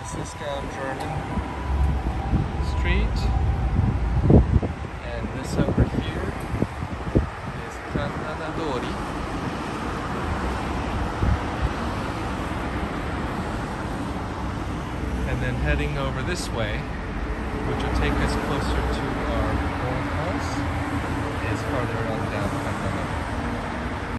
Francisco German Street, and this over here is Kanhanadori. And then heading over this way, which will take us closer to our old house, is farther on down